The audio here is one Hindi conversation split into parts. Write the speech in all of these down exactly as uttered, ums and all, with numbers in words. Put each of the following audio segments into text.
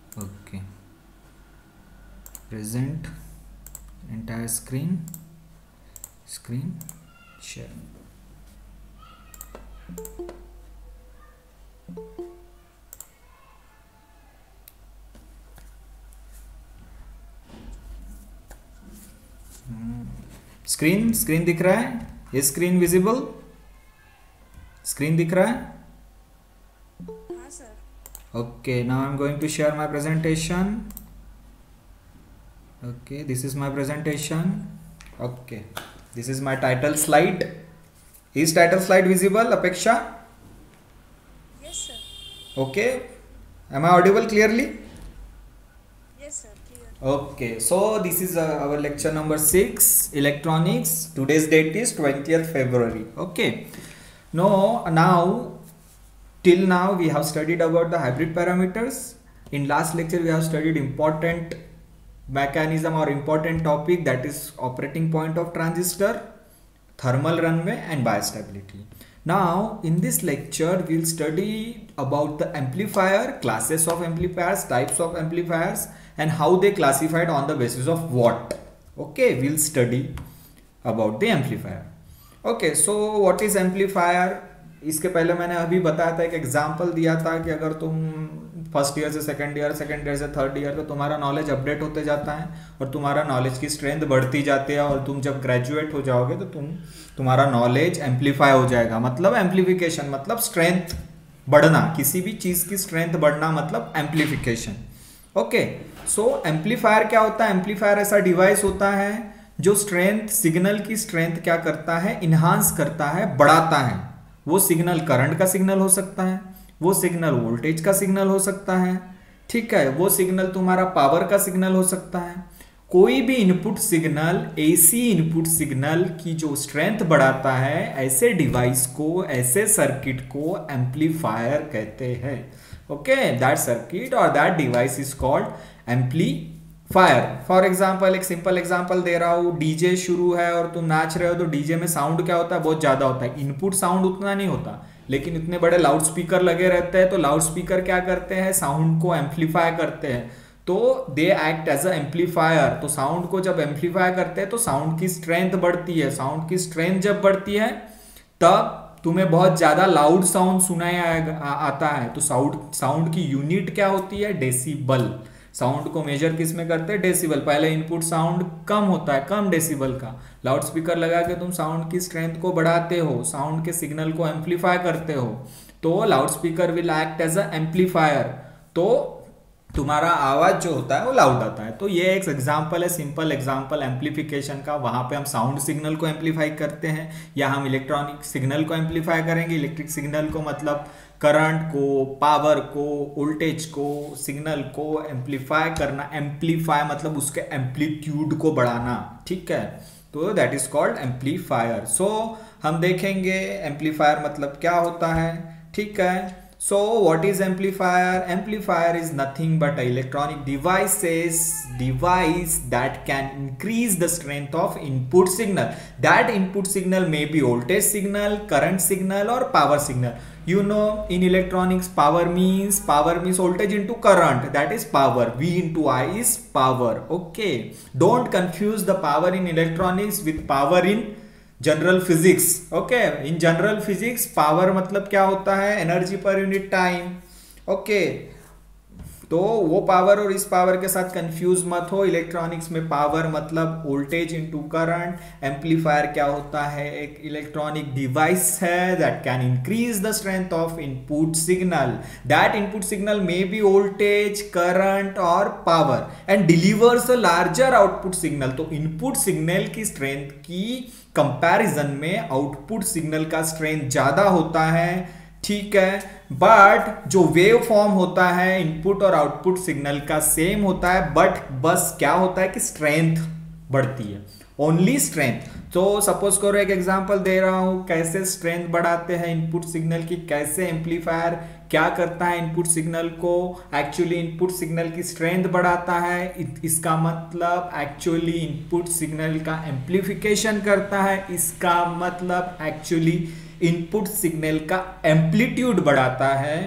Okay, present entire screen, screen share. Screen screen दिख रहा है? ये स्क्रीन विजिबल? स्क्रीन दिख रहा है? हाँ sir. Okay, now I'm going to share my presentation. Okay, this is my presentation. Okay, this is my title slide. Is title slide visible, Apeksha? Yes sir. Okay, am I audible clearly? Yes sir. Clear. Okay, so this is uh, our lecture number six, electronics. Today's date is twentieth February. Okay, no, now till now we have studied about the hybrid parameters. In last lecture we have studied important mechanism or important topic, that is operating point of transistor, thermal runaway and biostability. Now in this lecture we'll study about the amplifier, classes of amplifiers, types of amplifiers and how they classified on the basis of what. Okay, we'll study about the amplifier. Okay, so what is amplifier? इसके पहले मैंने अभी बताया था, एक एग्जांपल दिया था कि अगर तुम फर्स्ट ईयर से सेकंड ईयर, सेकंड ईयर से थर्ड ईयर, तो तुम्हारा नॉलेज अपडेट होते जाता है और तुम्हारा नॉलेज की स्ट्रेंथ बढ़ती जाती है और तुम जब ग्रेजुएट हो जाओगे तो तुम तुम्हारा नॉलेज एम्पलीफाई हो जाएगा. मतलब एम्पलीफिकेशन मतलब स्ट्रेंथ बढ़ना, किसी भी चीज़ की स्ट्रेंथ बढ़ना मतलब एम्पलीफिकेशन. ओके, सो एम्पलीफायर क्या होता है? एम्पलीफायर ऐसा डिवाइस होता है जो स्ट्रेंथ, सिग्नल की स्ट्रेंथ क्या करता है? इन्हांस करता है, बढ़ाता है. वो सिग्नल करंट का सिग्नल हो सकता है, वो सिग्नल वोल्टेज का सिग्नल हो सकता है, ठीक है, वो सिग्नल तुम्हारा पावर का सिग्नल हो सकता है. कोई भी input signal, AC input signal की जो स्ट्रेंथ बढ़ाता है, ऐसे डिवाइस को, ऐसे सर्किट को एम्पलीफायर कहते हैं. ओके, दैट सर्किट और that device is called amplifier. For example, एक सिंपल एग्जाम्पल दे रहा हूं. डीजे शुरू है और तुम नाच रहे हो तो डीजे में साउंड क्या होता है? बहुत ज्यादा होता है. इनपुट साउंड उतना नहीं होता, लेकिन इतने बड़े लाउड स्पीकर लगे रहते हैं, तो लाउड स्पीकर क्या करते हैं? साउंड को एम्पलीफाई करते हैं. तो they act as a amplifier. तो साउंड को जब एम्पलीफाई करते हैं तो साउंड की स्ट्रेंथ बढ़ती है. साउंड की स्ट्रेंथ जब बढ़ती है तब तुम्हें बहुत ज्यादा लाउड साउंड सुनाई आता है. तो साउंड साउंड की यूनिट क्या होती है? डेसिबल. साउंड को मेजर किस में करते हैं? डेसिबल. पहले इनपुट साउंड कम होता है, कम डेसिबल का. लाउड स्पीकर लगा के तुम साउंड की स्ट्रेंथ को बढ़ाते हो, साउंड के सिग्नल को एम्पलीफाई करते हो, तो loud speaker will act as a amplifier. तो तुम्हारा आवाज जो होता है वो लाउड आता है. तो ये एक एग्जांपल है, सिंपल एग्जांपल एम्पलीफिकेशन का. वहां पे हम साउंड सिग्नल को एम्पलीफाई करते हैं, या हम इलेक्ट्रॉनिक सिग्नल को एम्पलीफाई करेंगे. इलेक्ट्रिक सिग्नल को मतलब करंट को, पावर को, वोल्टेज को, सिग्नल को एम्पलीफाई करना. एम्पलीफाई मतलब उसके एम्पलीट्यूड को बढ़ाना, ठीक है. तो that is called amplifier. So हम देखेंगे एम्पलीफायर मतलब क्या होता है, ठीक है. So what is amplifier? Amplifier is nothing but a electronic devices device that can increase the strength of input signal. That input signal may be voltage signal, current signal or power signal. You know, in electronics power means power means voltage into current, that is power. V into I is power. Okay, don't confuse the power in electronics with power in general physics. Okay, in general physics power मतलब क्या होता है? Energy per unit time. Okay, तो वो पावर और इस पावर के साथ कंफ्यूज मत हो. इलेक्ट्रॉनिक्स में पावर मतलब वोल्टेज इनटू करंट. एम्पलीफायर क्या होता है? एक इलेक्ट्रॉनिक डिवाइस है that can increase the strength of input signal. That input signal may be voltage, current और power and delivers a larger output signal. तो इनपुट सिग्नल की स्ट्रेंथ की कंपैरिजन में आउटपुट सिग्नल का स्ट्रेंथ ज्यादा होता है, ठीक है. बट जो वेव फॉर्म होता है इनपुट और आउटपुट सिग्नल का सेम होता है, बट बस क्या होता है कि स्ट्रेंथ बढ़ती है, ओनली स्ट्रेंथ. तो सपोज करो एक एग्जांपल दे रहा हूं कैसे स्ट्रेंथ बढ़ाते हैं इनपुट सिग्नल की, कैसे एम्पलीफायर क्या करता है इनपुट सिग्नल को. एक्चुअली इनपुट सिग्नल की स्ट्रेंथ बढ़ाता है, इसका मतलब एक्चुअली इनपुट सिग्नल का एम्पलीफिकेशन करता है, इसका मतलब एक्चुअली इनपुट सिग्नल का एम्पलीट्यूड बढ़ाता है.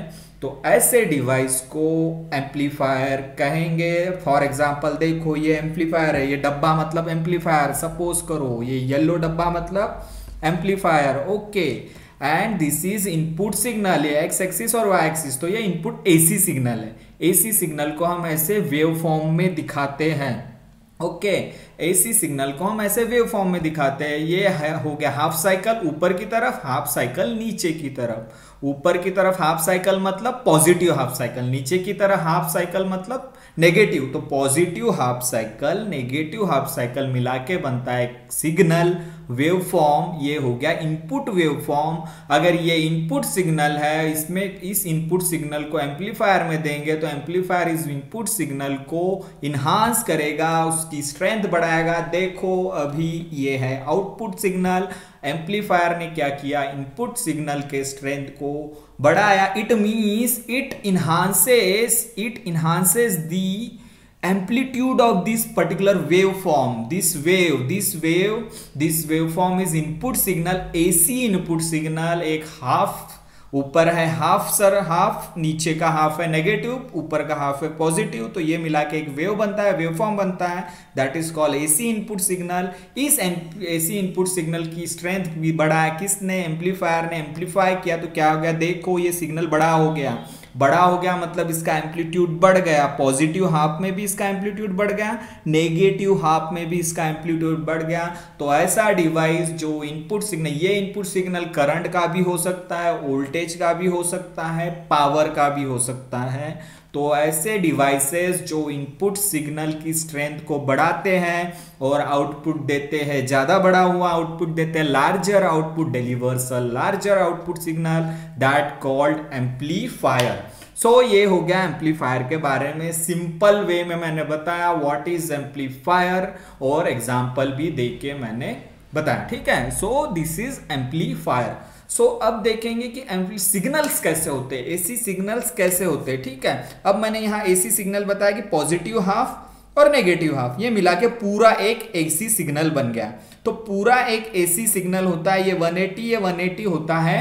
तो ऐसे डिवाइस को एम्पलीफायर कहेंगे। फॉर एग्जांपल देखो ये एम्पलीफायर है, ये डब्बा मतलब एम्पलीफायर, सपोज करो ये येलो डब्बा मतलब amplifier, okay. And this is input signal, ये एक्स एक्सिस और वाई एक्सिस, तो ये इनपुट एसी सिग्नल है। एसी सिग्नल को हम ऐसे वेव फॉर्म में दिखाते हैं, ओके। एसी सिग्नल को हम ऐसे वेव फॉर्म में दिखाते हैं। ये है, हो गया हाफ साइकिल ऊपर की तरफ, हाफ साइकिल नीचे की तरफ। ऊपर की तरफ हाफ साइकिल मतलब पॉजिटिव हाफ साइकिल, नीचे की तरफ हाफ साइकिल मतलब नेगेटिव। तो positive half cycle negative half cycle मिला के बनता है सिग्नल वेव फॉर्म। ये हो गया इनपुट वेव फॉर्म। अगर ये इनपुट सिग्नल है, इसमें इस इनपुट सिग्नल को एम्पलीफायर में देंगे तो एम्पलीफायर इस इनपुट सिग्नल को इन्हांस करेगा, उसकी स्ट्रेंथ बढ़ाएगा। देखो अभी ये है आउटपुट सिग्नल, एम्पलीफायर ने क्या किया, इनपुट सिग्नल के स्ट्रेंथ को बढ़ाया। It means it enhances it enhances the amplitude of this particular waveform. This wave this wave this waveform is input signal, AC input signal। एक हाफ ऊपर है हाफ सर हाफ, नीचे का हाफ है नेगेटिव, ऊपर का हाफ है पॉजिटिव, तो ये मिला के एक वेव बनता है, वेवफॉर्म बनता है, that is called AC input signal. इस एसी इनपुट सिग्नल की स्ट्रेंथ भी बढ़ा है किसने, एम्पलीफायर ने एम्पलीफाई किया। तो क्या हो गया, देखो ये सिग्नल बड़ा हो गया। बड़ा हो गया मतलब इसका एम्पलीट्यूड बढ़ गया, पॉजिटिव हाफ में भी इसका एम्पलीट्यूड बढ़ गया, नेगेटिव हाफ में भी इसका एम्पलीट्यूड बढ़ गया। तो ऐसा डिवाइस जो इनपुट सिग्नल, ये इनपुट सिग्नल करंट का भी हो सकता है, वोल्टेज का भी हो सकता है, पावर का भी हो सकता है। तो ऐसे डिवाइसेस जो इनपुट सिग्नल की स्ट्रेंथ को बढ़ाते हैं और आउटपुट देते हैं, ज्यादा बड़ा हुआ आउटपुट देते हैं, larger output delivers a larger output signal, that called amplifier. So ये हो गया एम्पलीफायर के बारे में, सिंपल वे में मैंने बताया व्हाट इज एम्पलीफायर, और एग्जांपल भी देके मैंने बताया, ठीक है। So this is amplifier. So so, अब देखेंगे कि सिग्नल्स कैसे होते हैं, एसी सिग्नल्स कैसे होते हैं, ठीक है। अब मैंने यहाँ एसी सिग्नल बताया कि पॉजिटिव हाफ और नेगेटिव हाफ, ये मिला के पूरा एक एसी सिग्नल बन गया। तो पूरा एक एसी सिग्नल होता है, ये वन एटी ये वन एटी होता है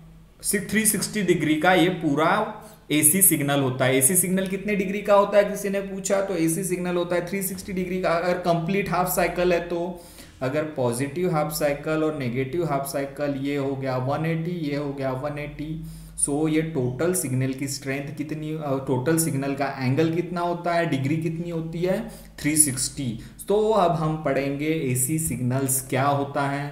थ्री सिक्सटी डिग्री का, ये पूरा एसी सिग्नल होता है। एसी सिग्नल कितने डिग्री का होता है किसी ने पूछा, तो एसी सिग्नल होता है थ्री सिक्सटी डिग्री का। अगर कंप्लीट हाफ साइकिल है तो अगर पॉजिटिव हाफ साइकिल और नेगेटिव हाफ साइकिल, ये हो गया वन एटी ये हो गया वन एटी। सो ये टोटल सिग्नल की स्ट्रेंथ कितनी, टोटल सिग्नल का एंगल कितना होता है, डिग्री कितनी होती है, थ्री सिक्सटी। तो अब हम पढ़ेंगे एसी सिग्नल्स क्या होता है,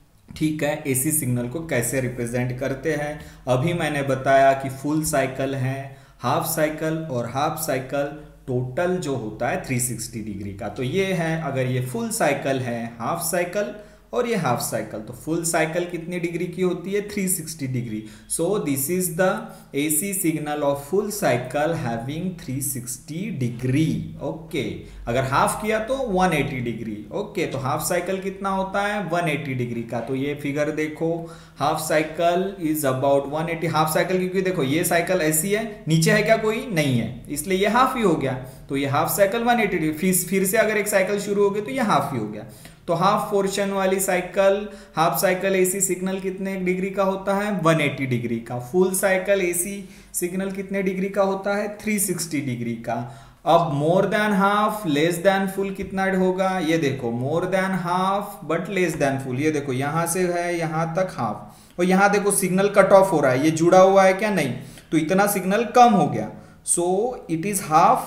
ठीक है। एसी सिग्नल को कैसे रिप्रेजेंट करते हैं। अभी मैंने बताया कि फुल साइकिल है, हाफ साइकिल और हाफ साइकिल टोटल जो होता है थ्री सिक्सटी डिग्री का। तो ये है, अगर ये फुल साइकिल है, हाफ साइकिल और ये हाफ साइकिल, तो फुल साइकिल कितनी डिग्री की होती है, three sixty degree. So this is the AC signal of full cycle having three sixty degree, okay. अगर हाफ किया तो वन एटी डिग्री, ओके। तो हाफ साइकिल कितना होता है, वन एटी डिग्री का। तो ये फिगर देखो, half cycle is about one eighty. Half cycle क्योंकि देखो ये साइकिल ऐसी है, नीचे है क्या कोई, नहीं है, इसलिए ये हाफ ही हो गया। तो ये half cycle one eighty degree, फिर फिर से अगर एक साइकिल शुरू हो गई तो ये हाफ ही हो गया। तो हाफ पोर्शन वाली cycle, half cycle AC signal कितने डिग्री का होता है, वन एटी डिग्री का। फुल साइकिल एसी सिग्नल कितने डिग्री का होता है, थ्री सिक्सटी डिग्री का। अब more than half less than full कितना होगा, ये देखो more than half but less than full. ये देखो यहां से है यहां तक हाफ, और यहां देखो सिग्नल कट ऑफ हो रहा है, ये जुड़ा हुआ है क्या, नहीं, तो इतना सिग्नल कम हो गया। So it is half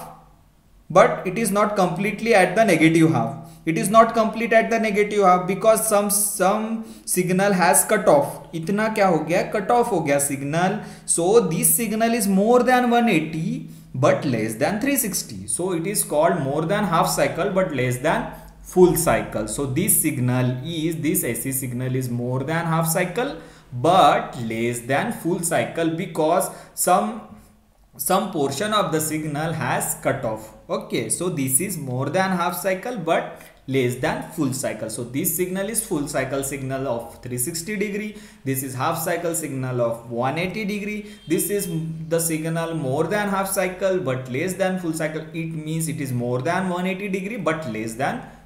but it is not completely at the negative half. It is not complete at the negative half because some some signal has cut off. इतना क्या हो गया, cut off हो गया signal. So this signal is more than one eighty but less than three sixty. So it is called more than half cycle but less than full cycle. So this signal is, this A C signal is more than half cycle but less than full cycle because some some portion of the signal has cut off, okay. So this is more than half cycle but less than full cycle. So this signal is full cycle signal of three sixty degree, this is half cycle signal of one eighty degree, this is the signal more than half cycle but less than full cycle. It means it is more than one eighty degree but less than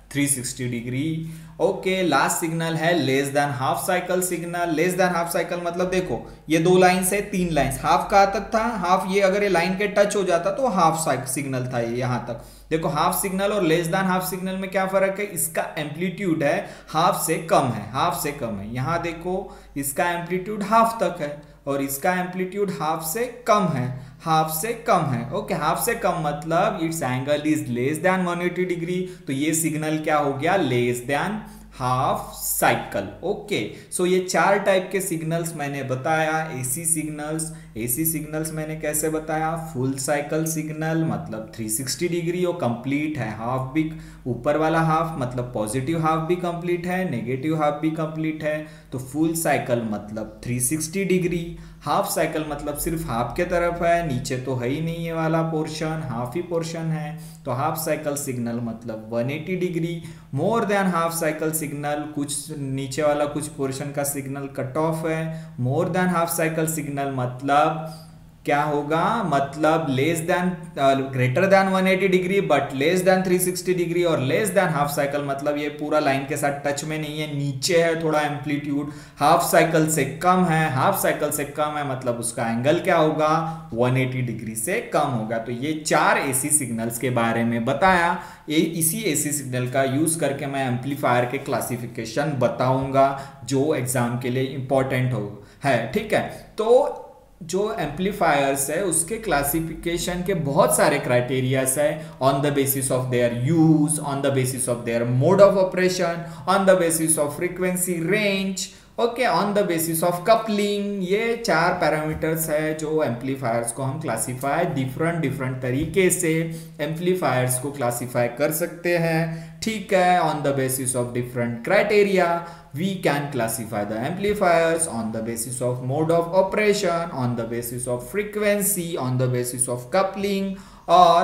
three sixty degree. Okay, last signal है less than half cycle signal. Less than half cycle मतलब देखो ये दो लाइंस है, तीन लाइंस, हाफ कहाँ तक था, हाफ ये अगर ये लाइन के टच हो जाता तो हाफ सिग्नल था ये यहाँ तक। देखो हाफ सिग्नल और लेस देन हाफ सिग्नल में क्या फर्क है, इसका एम्पलीट्यूड है हाफ से कम है, हाफ से कम है। यहाँ देखो इसका एम्पलीट्यूड हाफ तक है और इसका एम्पलीट्यूड हाफ से कम है, हाफ से कम है। ओके, हाफ से कम मतलब it's angle is less than one eighty degree, तो ये सिग्नल क्या हो गया, less than half cycle. Okay, so ये चार टाइप के सिग्नल्स मैंने बताया। एसी सिग्नल्स, एसी सिग्नल्स मैंने कैसे बताया, फुल साइकिल सिग्नल मतलब थ्री सिक्सटी डिग्री और कंप्लीट है, हाफ भी ऊपर वाला हाफ मतलब पॉजिटिव हाफ भी कंप्लीट है, नेगेटिव हाफ भी कंप्लीट है। तो फुल साइकिल मतलब three sixty degree, half cycle मतलब सिर्फ हाफ के तरफ है, नीचे तो है ही नहीं ये वाला पोर्शन, हाफ ही पोर्शन है। तो हाफ साइकिल सिग्नल मतलब one eighty degree. More than half cycle signal कुछ नीचे वाला कुछ पोर्शन का सिग्नल कट ऑफ है। More than half cycle signal मतलब क्या होगा, मतलब less than greater than one eighty degree but less than three sixty degree, और लेस देन हाफ साइकिल मतलब ये पूरा लाइन के साथ टच में नहीं है, नीचे है थोड़ा एम्पलीट्यूड, हाफ साइकिल से कम है। हाफ साइकिल से कम है मतलब उसका एंगल क्या होगा, वन एटी डिग्री से कम होगा। तो ये चार एसी सिग्नल्स के बारे में बताया। ये इसी एसी सिग्नल का यूज करके मैं एम्पलीफायर के क्लासिफिकेशन बताऊंगा जो एग्जाम के लिए इंपॉर्टेंट हो है। ठीक है, तो जो एम्पलीफायर्स है उसके क्लासिफिकेशन के बहुत सारे क्राइटेरियाज है, on the basis of their use, on the basis of their mode of operation, on the basis of frequency range, okay, on the basis of coupling. ये चार पैरामीटर्स है जो एम्पलीफायर्स को हम क्लासिफाई डिफरेंट डिफरेंट तरीके से एम्पलीफायर्स को क्लासिफाई कर सकते हैं। ठीक है, on the basis of different criteria we can classify the amplifiers on the basis of mode of operation, on the basis of frequency, on the basis of coupling, or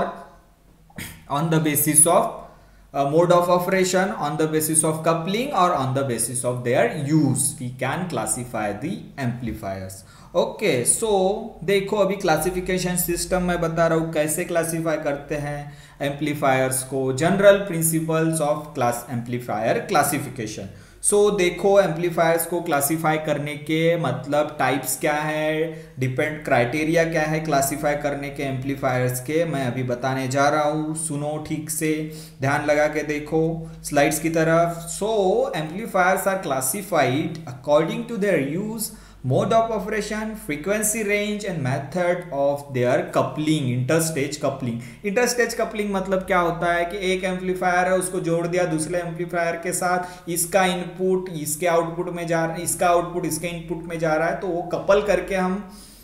on the basis of uh, mode of operation, on the basis of coupling, or on the basis of their use we can classify the amplifiers. Okay, so देखो अभी क्लासिफिकेशन सिस्टम मैं बता रहा हूँ कैसे क्लासीफाई करते हैं एम्पलीफायर्स को, general principles of class amplifier classification. So so, देखो एम्पलीफायर्स को क्लासिफाई करने के मतलब टाइप्स क्या है, डिपेंड क्राइटेरिया क्या है क्लासिफाई करने के एम्पलीफायर्स के, मैं अभी बताने जा रहा हूँ। सुनो ठीक से, ध्यान लगा के देखो स्लाइड्स की तरफ। So amplifiers are classified according to their use, mode of operation, frequency range and method of their coupling, interstage coupling। interstage coupling मतलब क्या होता है कि एक एम्पलीफायर है उसको जोड़ दिया दूसरे एम्पलीफायर के साथ, इसका इनपुट इसके आउटपुट में जा रहा है, इसका आउटपुट इसके इनपुट में जा रहा है, तो वो कपल करके हम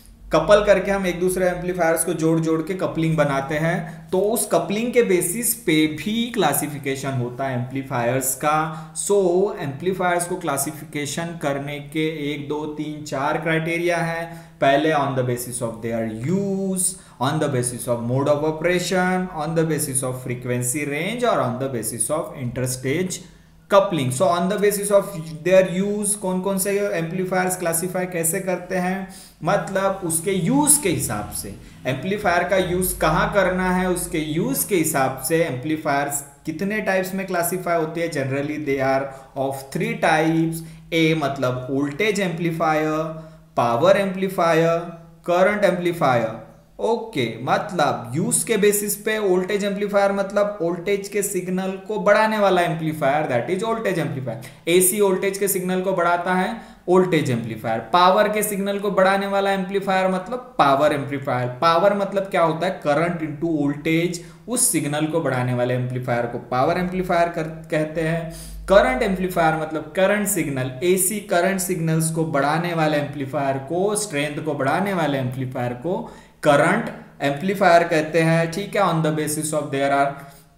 कपल करके हम एक दूसरे एम्पलीफायर्स को जोड़ जोड़ के कपलिंग बनाते हैं। तो उस कपलिंग के बेसिस पे भी क्लासिफिकेशन होता है एम्पलीफायर्स का। सो एम्पलीफायर्स को क्लासिफिकेशन करने के एक दो तीन चार क्राइटेरिया है। पहले on the basis of their use, on the basis of mode of operation, on the basis of frequency range और on the basis of interstage coupling. So on the basis of their use कौन कौन से एम्पलीफायर्स क्लासिफाई कैसे करते हैं, मतलब उसके यूज के हिसाब से, एम्पलीफायर का यूज कहाँ करना है उसके यूज के हिसाब से एम्पलीफायर्स कितने टाइप्स में क्लासिफाई होते हैं। Generally they are of three types. A मतलब voltage amplifier, power amplifier, current amplifier. Okay, मतलब यूज के बेसिस पे वोल्टेज एम्पलीफायर मतलब वोल्टेज के सिग्नल को बढ़ाने वाला amplifier, that is voltage amplifier. AC voltage के सिग्नल को बढ़ाता है वोल्टेज एम्पलीफायर। पावर के सिग्नल को बढ़ाने वाला एम्पलीफायर मतलब पावर एम्पलीफायर। पावर मतलब क्या होता है, करंट इनटू वोल्टेज, उस सिग्नल को बढ़ाने वाले एम्पलीफायर को पावर एम्पलीफायर कहते हैं। करंट एम्पलीफायर मतलब current signal, AC current signals को बढ़ाने वाले एम्पलीफायर को, स्ट्रेंथ को बढ़ाने वाले एम्पलीफायर को करंट एम्पलीफायर कहते हैं। ठीक है, on the basis of their are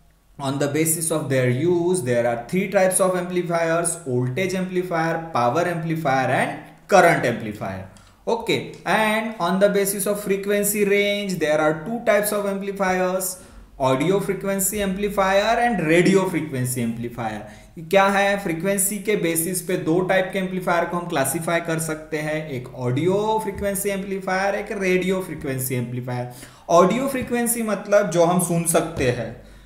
on the basis of their use there are three types of amplifiers: voltage amplifier, power amplifier and current amplifier. Okay, and on the basis of frequency range there are two types of amplifiers: audio frequency amplifier and radio frequency amplifier. क्या है, फ्रीक्वेंसी के बेसिस पे दो टाइप के एम्पलीफायर को हम क्लासिफाई कर सकते हैं, एक ऑडियो फ्रीक्वेंसी एम्पलीफायर, एक radio frequency amplifier. Audio frequency मतलब जो हम सुन सकते हैं,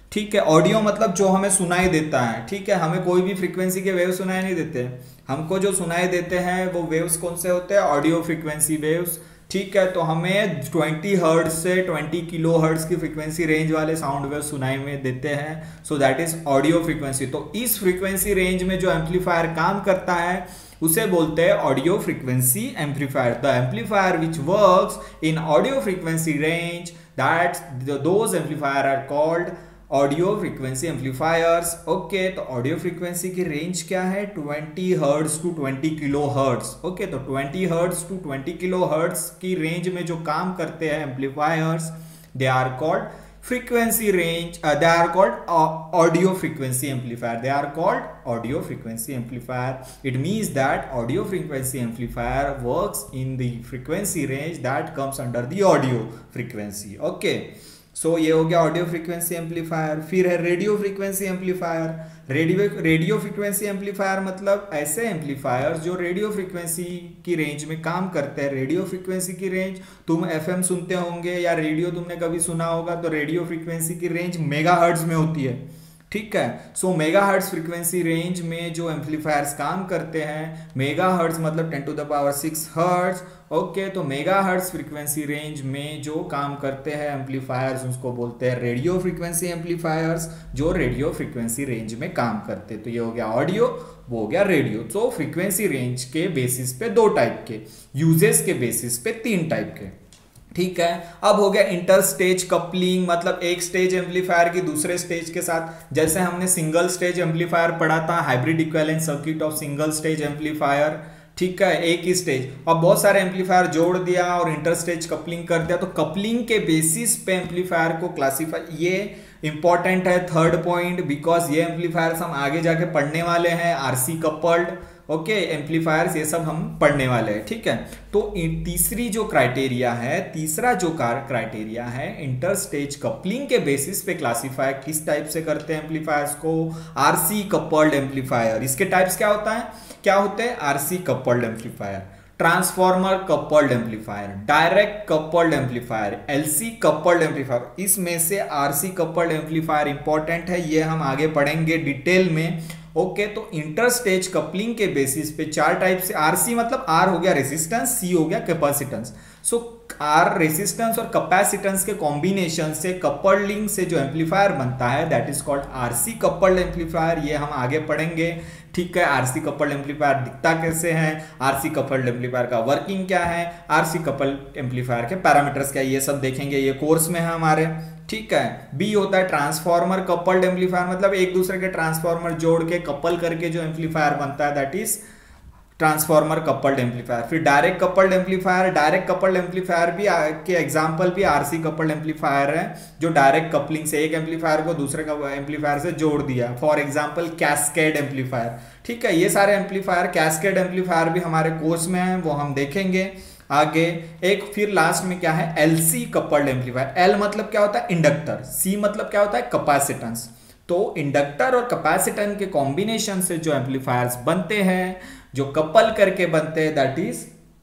ठीक है, ऑडियो मतलब जो हमें सुनाई देता है, ठीक है, हमें कोई भी फ्रीक्वेंसी के वेव सुनाई नहीं देते, हमको जो सुनाई देते हैं वो वेव्स कौन से होते हैं, ऑडियो फ्रीक्वेंसी वेव्स, ठीक है। तो हमें ट्वेंटी हर्ट्ज से ट्वेंटी किलो हर्ट्ज की फ्रीक्वेंसी रेंज वाले साउंड वेव सुनाई में देते हैं, so that is audio frequency. तो इस फ्रीक्वेंसी रेंज में जो एम्पलीफायर काम करता है उसे बोलते हैं audio frequency amplifier. The amplifier which works in audio frequency range, that those amplifiers are called audio frequency amplifiers. Okay, तो ऑडियो फ्रीक्वेंसी की रेंज क्या है, twenty hertz to twenty kilo hertz. Okay, तो twenty hertz to twenty kilo hertz की रेंज में जो काम करते हैं amplifiers, they are called frequency range, uh, they are called uh, audio frequency amplifier. They are called audio frequency amplifier. It means that audio frequency amplifier works in the frequency range that comes under the audio frequency. Okay, so so, ये हो गया ऑडियो फ्रीक्वेंसी एम्पलीफायर। फिर है radio frequency amplifier. Radio radio frequency amplifier मतलब ऐसे एम्पलीफायर जो रेडियो फ्रीक्वेंसी की रेंज में काम करते हैं। रेडियो फ्रीक्वेंसी की रेंज, तुम एफएम सुनते होंगे या रेडियो तुमने कभी सुना होगा, तो रेडियो फ्रीक्वेंसी की रेंज मेगाहर्ट्ज में होती है, ठीक है। सो मेगाहर्ट्ज फ्रीक्वेंसी रेंज में जो एम्पलीफायर्स काम करते हैं, मेगाहर्ट्ज मतलब ten to the power six hertz. Okay, तो मेगाहर्ट्ज फ्रीक्वेंसी रेंज में जो काम करते हैं एम्पलीफायर्स उसको बोलते हैं रेडियो फ्रीक्वेंसी एम्पलीफायर्स, जो रेडियो फ्रीक्वेंसी रेंज में काम करते हैं। तो ये हो गया ऑडियो, वो हो गया रेडियो। तो फ्रीक्वेंसी रेंज के बेसिस पे दो टाइप के, यूजेस के बेसिस पे तीन टाइप के, ठीक है। अब हो गया इंटर स्टेज कपलिंग, मतलब एक स्टेज एम्पलीफायर की दूसरे स्टेज के साथ, जैसे हमने सिंगल स्टेज एम्पलीफायर पढ़ा था, hybrid equivalent circuit of single stage amplifier, ठीक है, एक ही स्टेज, और बहुत सारे एम्पलीफायर जोड़ दिया और इंटर स्टेज कपलिंग कर दिया। तो कपलिंग के बेसिस पे एम्पलीफायर को क्लासीफाई, ये इंपॉर्टेंट है थर्ड पॉइंट, बिकॉज ये एम्पलीफायर्स हम आगे जाके पढ़ने वाले हैं, आरसी कपल्ड, ओके, एम्पलीफायर्स ये सब हम पढ़ने वाले हैं, ठीक है। तो तीसरी जो क्राइटेरिया है, तीसरा जो क्राइटेरिया है, इंटर स्टेज कपलिंग के बेसिस पे क्लासीफाई किस टाइप से करते हैं एम्पलीफायर्स को, आरसी कपल्ड एम्पलीफायर। इसके टाइप्स क्या होता है, क्या होते हैं, RC coupled amplifier, transformer coupled amplifier, direct coupled amplifier, LC coupled amplifier. इसमें से आरसी कपल्ड एम्पलीफायर इंपॉर्टेंट है, ये हम आगे पढ़ेंगे डिटेल में। ओके, तो इंटर स्टेज कपलिंग के बेसिस पे चार टाइप से, आरसी मतलब आर हो गया रेसिस्टेंस, सी हो गया कैपेसिटेंस। सो आर रेसिस्टेंस और कैपेसिटेंस के कॉम्बिनेशन से कपलिंग से जो एम्पलीफायर बनता है, that is called RC coupled amplifier. ये हम आगे पढ़ेंगे, ठीक है। आरसी कपल्ड एम्पलीफायर दिखता कैसे है, आरसी कपल्ड एम्पलीफायर का वर्किंग क्या है, आरसी कपल्ड एम्पलीफायर के पैरामीटर्स क्या है, ये सब देखेंगे, ये कोर्स में है हमारे, ठीक है। बी होता है ट्रांसफॉर्मर कपल्ड एम्पलीफायर, मतलब एक दूसरे के ट्रांसफॉर्मर जोड़ के कपल करके जो एम्पलीफायर बनता है, that is transformer coupled amplifier. फिर direct coupled amplifier, direct coupled amplifier भी के एग्जांपल भी आरसी कपल्ड एम्पलीफायर है, जो डायरेक्ट कपलिंग से एक एम्पलीफायर को दूसरे एम्पलीफायर से जोड़ दिया, फॉर एग्जांपल कैस्केड एम्पलीफायर, ठीक है। ये सारे एम्पलीफायर, कैस्केड एम्पलीफायर भी हमारे कोर्स में है, वो हम देखेंगे आगे। एक फिर लास्ट में क्या है, एलसी कपल्ड एम्पलीफायर। एल मतलब क्या होता है, इंडक्टर, सी मतलब क्या होता है, कैपेसिटेंस। तो इंडक्टर और कैपेसिटेंस के कॉम्बिनेशन से जो एम्पलीफायर्स बनते हैं, जो कपल करके बनते हैं, that is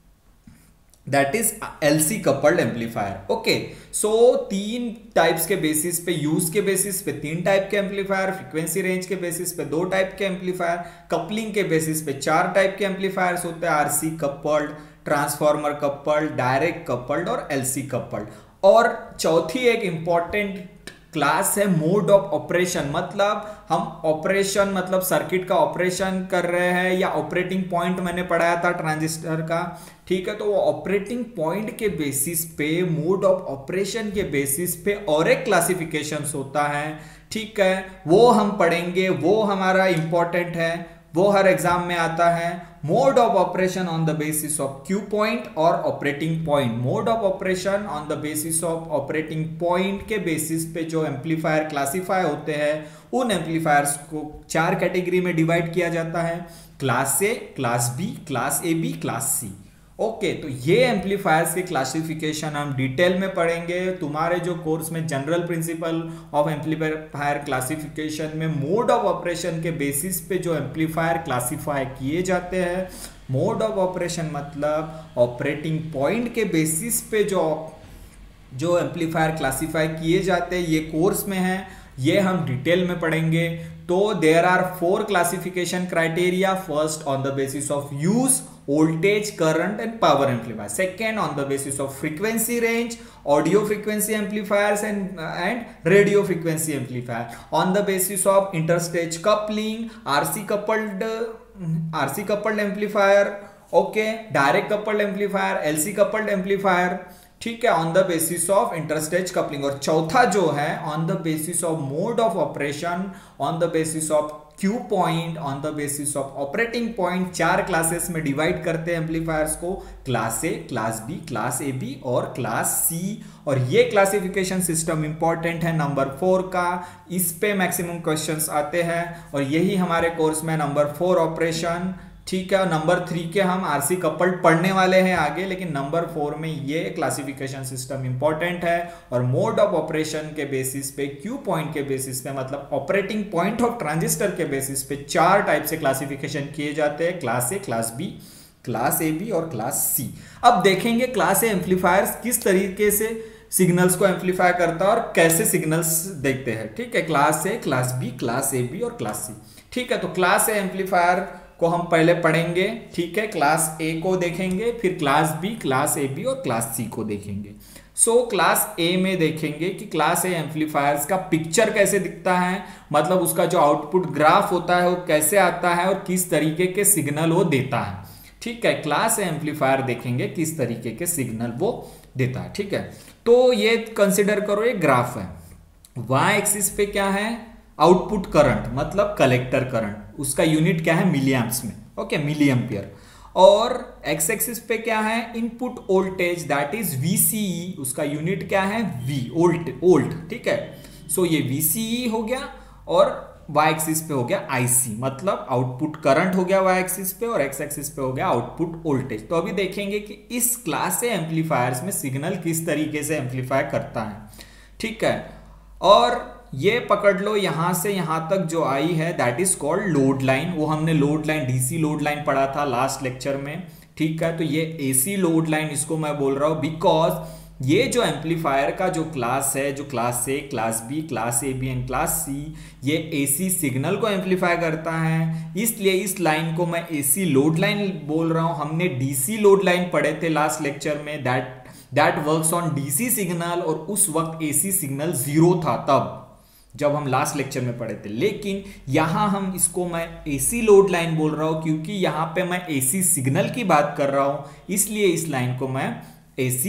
that is LC coupled amplifier. Okay, so तीन टाइप्स के बेसिस पे, यूज के बेसिस पे तीन टाइप के एम्पलीफायर, फ्रीक्वेंसी रेंज के बेसिस पे दो टाइप के एम्पलीफायर, कपलिंग के बेसिस पे चार टाइप के एम्पलीफायर्स होते हैं, RC coupled, transformer coupled, direct coupled और एलसी कपल्ड। और चौथी एक इंपॉर्टेंट क्लास है मोड ऑफ ऑपरेशन, मतलब हम ऑपरेशन मतलब सर्किट का ऑपरेशन कर रहे हैं, या ऑपरेटिंग पॉइंट मैंने पढ़ाया था ट्रांजिस्टर का, ठीक है। तो वो ऑपरेटिंग पॉइंट के बेसिस पे, मोड ऑफ ऑपरेशन के बेसिस पे और एक क्लासिफिकेशन होता है, ठीक है, वो हम पढ़ेंगे, वो हमारा इंपॉर्टेंट है, वो हर एग्जाम में आता है। Mode of operation on the basis of Q point और operating point. Mode of operation on the basis of operating point के बेसिस पे जो एम्पलीफायर क्लासिफाई होते हैं, उन एम्पलीफायर्स को चार कैटेगरी में डिवाइड किया जाता है, class A, class B, class A B, class C. Okay, तो ये एम्पलीफायर्स के क्लासिफिकेशन हम डिटेल में पढ़ेंगे। तुम्हारे जो कोर्स में general principle of amplifier classification में मोड ऑफ ऑपरेशन के बेसिस पे जो एम्पलीफायर क्लासिफाई किए जाते हैं, मोड ऑफ ऑपरेशन मतलब ऑपरेटिंग पॉइंट के बेसिस पे जो जो एम्पलीफायर क्लासिफाई किए जाते हैं, ये कोर्स में है, ये हम डिटेल में पढ़ेंगे। तो there are four classification criteria. First on the basis of use, voltage, current and power amplifier. Second on the basis of frequency range, audio frequency amplifiers and uh, and radio frequency amplifier. On the basis of interstage coupling, R C coupled uh, R C coupled amplifier, okay, direct coupled amplifier, L C coupled amplifier, ठीक है, on the basis of interstage coupling. और चौथा जो है on the basis of mode of operation, on the basis of Q point, on the basis of operating point. चार क्लासेस में डिवाइड करते हैं एम्पलीफायर्स को, class A, class B, class A B और क्लास सी। और ये क्लासिफिकेशन सिस्टम इंपॉर्टेंट है नंबर फोर का, इस पे मैक्सिमम क्वेश्चंस आते हैं और यही हमारे कोर्स में नंबर फोर ऑपरेशन, ठीक है। नंबर थ्री के हम आरसी कपल्ड पढ़ने वाले हैं आगे, लेकिन नंबर फोर में ये क्लासिफिकेशन सिस्टम इंपॉर्टेंट है। और मोड ऑफ ऑपरेशन के बेसिस पे, क्यू पॉइंट के बेसिस पे, मतलब ऑपरेटिंग पॉइंट ऑफ ट्रांजिस्टर के बेसिस पे चार टाइप से क्लासिफिकेशन किए जाते हैं, class A, class B, class A B और क्लास सी। अब देखेंगे क्लास ए एम्पलीफायर्स किस तरीके से सिग्नल्स को एम्पलीफाई करता है और कैसे सिग्नल्स देखते हैं, ठीक है। Class A, class B, class A B और क्लास सी, ठीक है। तो क्लास ए एम्पलीफायर को हम पहले पढ़ेंगे, ठीक है। क्लास ए को देखेंगे, फिर class B, class A B और क्लास सी को देखेंगे। सो so, क्लास ए में देखेंगे कि क्लास ए एम्पलीफायर्स का पिक्चर कैसे दिखता है, मतलब उसका जो आउटपुट ग्राफ होता है वो कैसे आता है और किस तरीके के सिग्नल वो देता है, ठीक है। क्लास ए एम्पलीफायर देखेंगे किस तरीके के सिग्नल वो देता है, ठीक है। तो ये कंसिडर करो ये ग्राफ है, वाई एक्सिस पे क्या है, आउटपुट करंट मतलब कलेक्टर करंट, उसका यूनिट क्या है मिली एम्प्स में, ओके, मिली एम्पियर। और एक्स एक्सिस पे क्या है, input voltage that is VCE, उसका यूनिट क्या है वी, वोल्ट वोल्ट, ठीक है। सो ये वीसीई हो गया और वाई एक्सिस पे हो गया आईसी, मतलब आउटपुट करंट हो गया वाई एक्सिस पे और एक्स एक्सिस पे हो गया आउटपुट वोल्टेज। तो अभी देखेंगे कि इस क्लास ए एम्पलीफायर्स में सिग्नल किस तरीके से एम्पलीफाई करता है, ठीक है। और ये पकड़ लो यहां से यहां तक जो आई है that is called load line, वो हमने load line, DC load line पढ़ा था लास्ट लेक्चर में, ठीक है। तो ये एसी लोड लाइन इसको मैं बोल रहा हूं बिकॉज ये जो एम्पलीफायर का जो क्लास है, जो class A, class B, class A B and class C, ये एसी सिग्नल को एम्पलीफाई करता है, इसलिए इस लाइन को मैं एसी लोड लाइन बोल रहा हूं। हमने डीसी लोड लाइन पढ़े थे लास्ट लेक्चर में, that that works on DC signal, और उस वक्त एसी सिग्नल जीरो था तब जब हम लास्ट लेक्चर में पढ़े थे। लेकिन यहां हम इसको मैं एसी लोड लाइन बोल रहा हूं क्योंकि यहां पे मैं एसी सिग्नल की बात कर रहा हूं, इसलिए इस लाइन को मैं एसी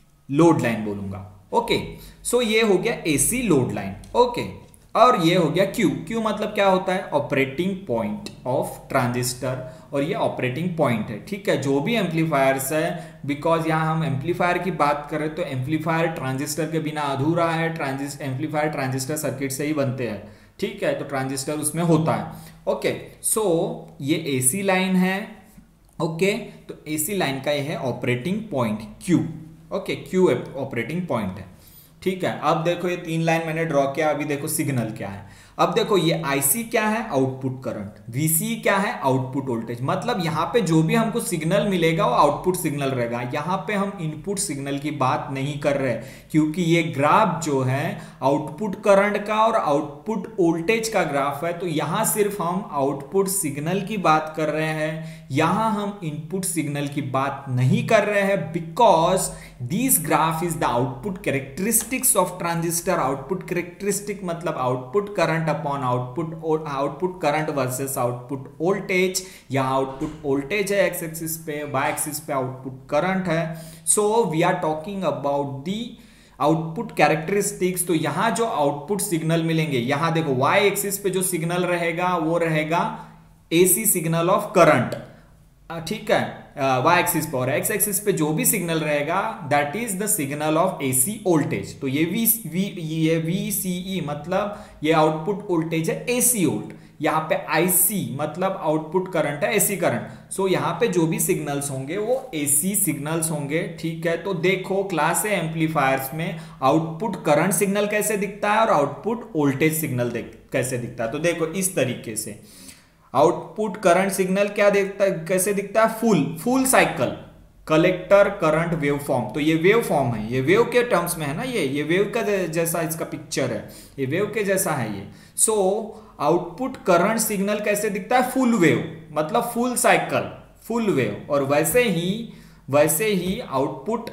लोड लाइन बोलूंगा, ओके। सो ये हो गया एसी लोड लाइन, ओके। और ये हो गया क्यू, क्यू मतलब क्या होता है, ऑपरेटिंग पॉइंट ऑफ ट्रांजिस्टर, और ये ऑपरेटिंग पॉइंट है, ठीक है। जो भी एम्पलीफायर्स है, बिकॉज यहाँ हम एम्पलीफायर की बात करें तो एम्पलीफायर ट्रांजिस्टर के बिना अधूरा है, ट्रांजिस्ट एम्पलीफायर ट्रांजिस्टर सर्किट से ही बनते हैं, ठीक है। तो ट्रांजिस्टर उसमें होता है, ओके। सो ये एसी लाइन है, ओके। तो एसी लाइन का ये है operating point Q, okay, Q operating point है, ठीक है। अब देखो ये तीन लाइन मैंने ड्रॉ किया, अभी देखो सिग्नल क्या है। अब देखो ये आईसी क्या है, आउटपुट करंट, वीसी क्या है, आउटपुट वोल्टेज, मतलब यहाँ पे जो भी हमको सिग्नल मिलेगा वो आउटपुट सिग्नल रहेगा। यहाँ पे हम इनपुट सिग्नल की बात नहीं कर रहे क्योंकि ये ग्राफ जो है आउटपुट करंट का और आउटपुट वोल्टेज का ग्राफ है, तो यहाँ सिर्फ हम आउटपुट सिग्नल की बात कर रहे हैं, यहाँ हम इनपुट सिग्नल की बात नहीं कर रहे हैं, because this graph is the output characteristics of transistor. Output characteristic मतलब output current upon output output current versus output voltage. यहाँ आउटपुट वोल्टेज है एक्स एक्सिस पे, वाई एक्सिस पे आउटपुट करंट है। So we are talking about the output characteristics. तो यहाँ जो आउटपुट सिग्नल मिलेंगे, यहाँ देखो वाई एक्सिस पे जो सिग्नल रहेगा वो रहेगा एसी सिग्नल ऑफ करंट, ठीक है, वाई एक्सिस पे। और एक्स एक्सिस पे जो भी सिग्नल रहेगा that is the signal of AC voltage. तो ये वी वी ये वीसीई मतलब ये आउटपुट वोल्टेज है एसी वोल्ट, यहाँ पे आईसी मतलब आउटपुट करंट है एसी करंट। सो यहाँ पे जो भी सिग्नल्स होंगे वो एसी सिग्नल्स होंगे, ठीक है। तो देखो क्लास ए एम्पलीफायर्स में आउटपुट करंट सिग्नल कैसे दिखता है और आउटपुट वोल्टेज सिग्नल कैसे दिखता है। तो देखो इस तरीके से आउटपुट करंट सिग्नल क्या देखता है, कैसे दिखता है, full full cycle collector current wave form, तो ये वेव फॉर्म है, ये वेव के टर्म्स में है ना, ये ये वेव का जैसा इसका पिक्चर है, ये वेव के जैसा है ये। सो आउटपुट करंट सिग्नल कैसे दिखता है, फुल वेव, मतलब फुल साइकिल, फुल वेव। और वैसे ही वैसे ही आउटपुट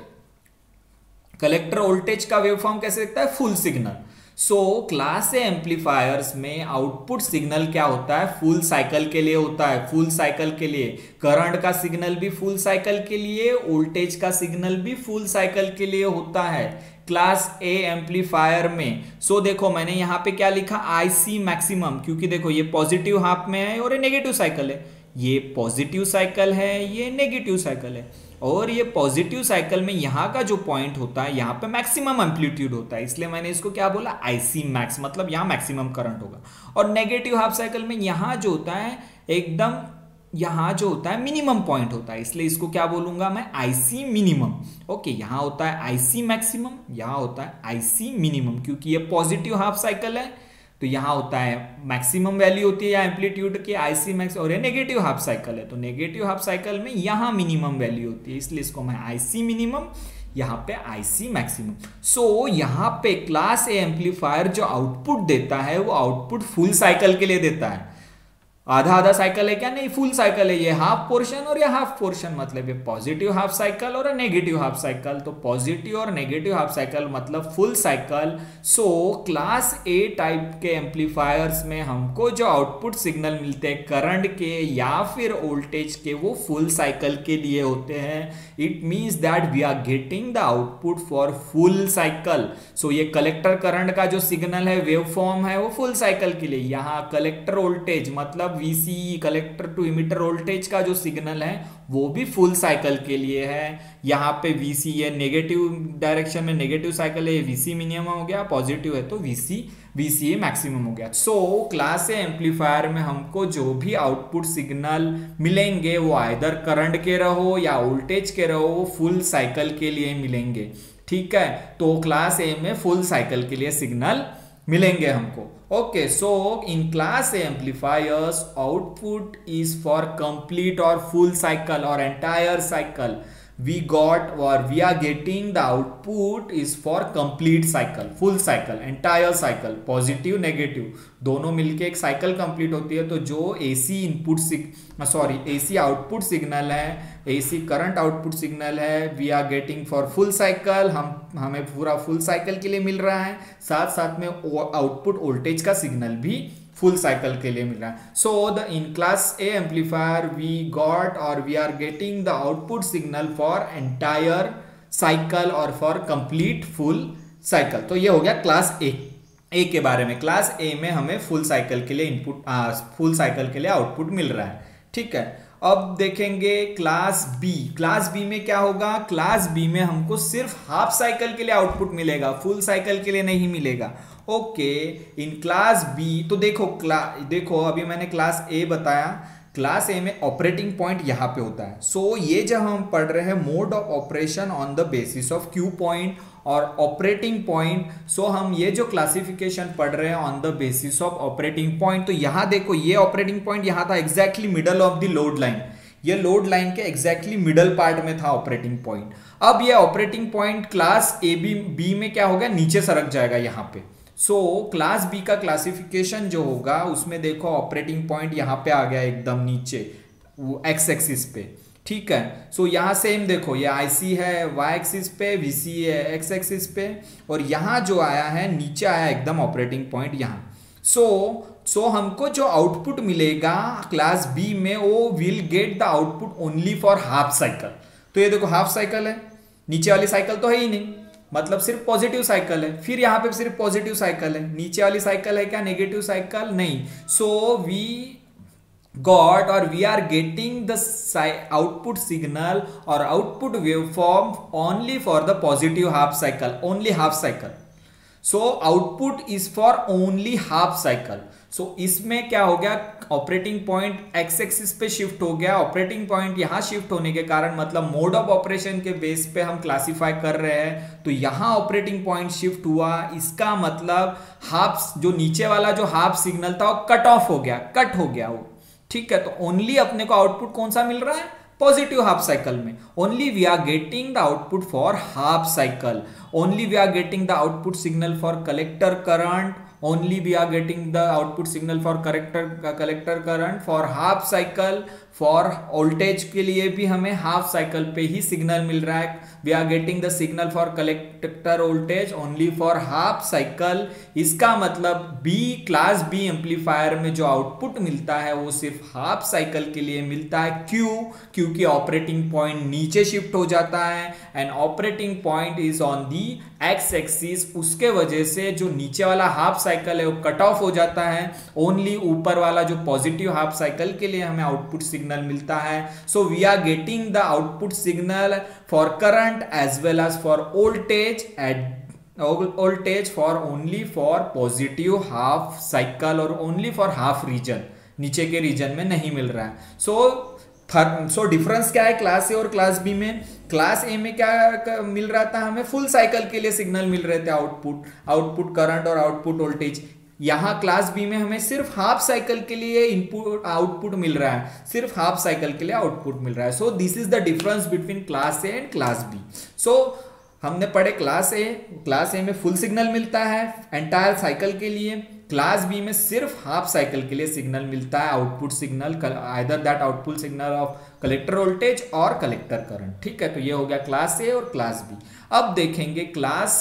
कलेक्टर वोल्टेज का वेव फॉर्म कैसे दिखता है, full signal. So class A amplifiers में आउटपुट सिग्नल क्या होता है, फुल साइकिल के लिए होता है, फुल साइकिल के लिए। करंट का सिग्नल भी फुल साइकिल के लिए, वोल्टेज का सिग्नल भी फुल साइकिल के लिए होता है क्लास ए एम्पलीफायर में। सो so, देखो मैंने यहाँ पे क्या लिखा, आईसी मैक्सिमम, क्योंकि देखो ये पॉजिटिव हाफ में है और ये नेगेटिव साइकिल है, ये पॉजिटिव साइकिल है, ये नेगेटिव साइकिल है। और ये पॉजिटिव साइकिल में यहाँ का जो पॉइंट होता है, यहाँ पे मैक्सिमम एम्पलीट्यूड होता है, इसलिए मैंने इसको क्या बोला, आईसी मैक्स, मतलब यहाँ मैक्सिमम करंट होगा। और नेगेटिव हाफ साइकिल में यहाँ जो होता है एकदम, यहाँ जो होता है मिनिमम पॉइंट होता है, इसलिए इसको क्या बोलूंगा मैं, आईसी मिनिमम। ओके, यहाँ होता है आईसी मैक्सिमम, यहाँ होता है आईसी मिनिमम, क्योंकि ये पॉजिटिव हाफ साइकिल है तो यहाँ होता है मैक्सिमम वैल्यू होती है या एम्पलीट्यूड की आईसी मैक्स, और ये नेगेटिव हाफ साइकिल है तो नेगेटिव हाफ साइकिल में यहाँ मिनिमम वैल्यू होती है, इसलिए इसको मैं आईसी मिनिमम, यहाँ पे आईसी मैक्सिमम। सो यहाँ पे क्लास ए एम्पलीफायर जो आउटपुट देता है वो आउटपुट फुल साइकिल के लिए देता है। आधा आधा साइकिल है क्या, नहीं, फुल साइकिल है, ये हाफ पोर्शन और ये हाफ पोर्शन, मतलब ये पॉजिटिव हाफ साइकिल और नेगेटिव हाफ साइकिल, तो पॉजिटिव और नेगेटिव हाफ साइकिल मतलब full cycle. So class A type के एम्पलीफायर्स में हमको जो आउटपुट सिग्नल मिलते हैं करंट के या फिर वोल्टेज के, वो फुल साइकिल के लिए होते हैं। It means that we are getting the output for full cycle. So ये कलेक्टर करंट का जो सिग्नल है, वेव फॉर्म है, वो फुल साइकिल के लिए। यहाँ कलेक्टर वोल्टेज मतलब VC, collector to emitter voltage का जो सिग्नल है वो भी फुल साइकिल के लिए है। यहाँ पे वीसी ये नेगेटिव डायरेक्शन में नेगेटिव साइकिल है, वीसी मिनिमम हो गया, पॉजिटिव है तो वीसी वीसी मैक्सिमम हो गया। सो क्लास ए एम्पलीफायर में हमको जो भी आउटपुट सिग्नल मिलेंगे वो आइदर करंट के रहो या वोल्टेज के रहो, वो फुल साइकिल के लिए मिलेंगे, ठीक है। तो क्लास ए में फुल साइकिल के लिए सिग्नल मिलेंगे हमको। Okay, so in class A amplifiers output is for complete और फुल साइकिल और entire cycle we got or we are getting the output is for complete cycle, full cycle, entire cycle, positive negative दोनों मिलके एक साइकिल कंप्लीट होती है। तो जो AC input sorry AC output signal है, एसी करंट आउटपुट सिग्नल है, we are getting for full cycle, हम हमें पूरा फुल साइकिल के लिए मिल रहा है, साथ साथ में आउटपुट वोल्टेज का सिग्नल भी फुल साइकिल के लिए मिल रहा है। So the in class A amplifier we got और we are getting the output signal for entire cycle और फॉर कंप्लीट फुल साइकिल। तो ये हो गया क्लास ए ए के बारे में। क्लास ए में हमें फुल साइकिल के लिए इनपुट फुल साइकिल के लिए आउटपुट मिल रहा है, ठीक है। अब देखेंगे क्लास बी। क्लास बी में क्या होगा, क्लास बी में हमको सिर्फ हाफ साइकिल के लिए आउटपुट मिलेगा, फुल साइकिल के लिए नहीं मिलेगा। ओके, इन क्लास बी तो देखो क्ला देखो अभी मैंने क्लास ए बताया, क्लास ए में ऑपरेटिंग पॉइंट यहाँ पे होता है। सो so, ये जब हम पढ़ रहे हैं mode of operation on the basis of Q point और ऑपरेटिंग पॉइंट, सो हम ये जो क्लासिफिकेशन पढ़ रहे हैं on the basis of operating point, तो यहाँ देखो ये ऑपरेटिंग पॉइंट यहाँ था exactly middle of the load line, ये लोड लाइन के एग्जैक्टली मिडल पार्ट में था ऑपरेटिंग पॉइंट। अब ये operating point class A B B में क्या होगा, नीचे सरक जाएगा यहाँ पे। सो क्लास बी का क्लासिफिकेशन जो होगा उसमें देखो ऑपरेटिंग पॉइंट यहाँ पे आ गया एकदम नीचे वो एक्स एक्सिस पे, ठीक है। सो so, यहाँ सेम देखो ये आईसी है वाई एक्सिस पे, वीसी है एक्स एक्सिस पे, और यहाँ जो आया है नीचे आया एकदम ऑपरेटिंग पॉइंट यहाँ। सो सो हमको जो आउटपुट मिलेगा क्लास बी में वो will get the output only for half cycle. तो ये देखो हाफ साइकिल है, नीचे वाली साइकिल तो है ही नहीं, मतलब सिर्फ पॉजिटिव साइकिल है, फिर यहाँ पे सिर्फ पॉजिटिव साइकिल है, नीचे वाली साइकिल है क्या नेगेटिव साइकिल, नहीं। सो वी गॉट और we are getting the output signal और output waveform only for the positive half cycle, only half cycle. So output is for only half cycle. So इसमें क्या हो गया, ऑपरेटिंग पॉइंट एक्स एक्सिस पे शिफ्ट हो गया, ऑपरेटिंग पॉइंट यहां शिफ्ट होने के कारण मतलब मोड ऑफ ऑपरेशन के बेस पे हम क्लासिफाई कर रहे हैं, तो यहां ऑपरेटिंग पॉइंट शिफ्ट हुआ, इसका मतलब हाफ जो नीचे वाला जो हाफ सिग्नल था वो कट ऑफ हो गया, कट हो गया वो, ठीक है। तो ओनली अपने को आउटपुट कौन सा मिल रहा है, पॉजिटिव हाफ साइकिल में। Only we are getting the output for half cycle, only we are getting the output signal for collector current, only we are getting the output signal for collector collector current for half cycle, for voltage के लिए भी हमें हाफ साइकिल पे ही सिग्नल मिल रहा है। We are getting the signal for collector voltage only for half cycle. इसका मतलब बी क्लास बी एम्पलीफायर में जो आउटपुट मिलता है वो सिर्फ हाफ साइकिल के लिए मिलता है। क्यों? क्योंकि ऑपरेटिंग पॉइंट नीचे शिफ्ट हो जाता है and operating point is on the X axis, उसके वजह से जो नीचे वाला हाफ साइकिल है वो कट ऑफ हो जाता है। ओनली ऊपर वाला जो पॉजिटिव हाफ साइकिल के लिए हमें आउटपुट सिग्नल मिलता है। So we are getting the output signal for current as well as for voltage at voltage for only for positive half cycle और ओनली फॉर हाफ रीजन, नीचे के रीजन में नहीं मिल रहा है। सो सो डिफरेंस क्या है क्लास ए और क्लास बी में? क्लास ए में क्या मिल रहा था हमें? फुल साइकिल के लिए सिग्नल मिल रहे थे, आउटपुट आउटपुट करंट और आउटपुट वोल्टेज। यहाँ क्लास बी में हमें सिर्फ हाफ साइकिल के लिए इनपुट आउटपुट मिल रहा है, सिर्फ हाफ साइकिल के लिए आउटपुट मिल रहा है। So this is the difference between class A and class B. So हमने पढ़े क्लास ए, क्लास ए में फुल सिग्नल मिलता है एंटायर साइकिल के लिए, क्लास बी में सिर्फ हाफ साइकिल के लिए सिग्नल मिलता है, output signal, either that output signal of collector voltage और कलेक्टर करंट। ठीक है, तो ये हो गया क्लास ए और क्लास बी। अब देखेंगे class